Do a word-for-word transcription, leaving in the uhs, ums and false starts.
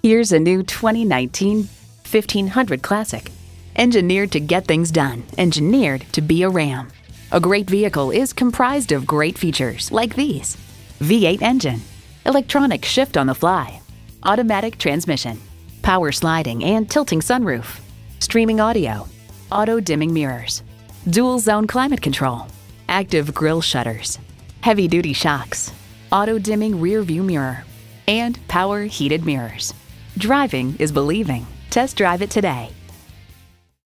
Here's a new twenty nineteen fifteen hundred Classic. Engineered to get things done, engineered to be a Ram. A great vehicle is comprised of great features like these: V eight engine, electronic shift on the fly, automatic transmission, power sliding and tilting sunroof, streaming audio, auto dimming mirrors, dual zone climate control, active grille shutters, heavy duty shocks, auto dimming rear view mirror, and power heated mirrors. Driving is believing. Test drive it today.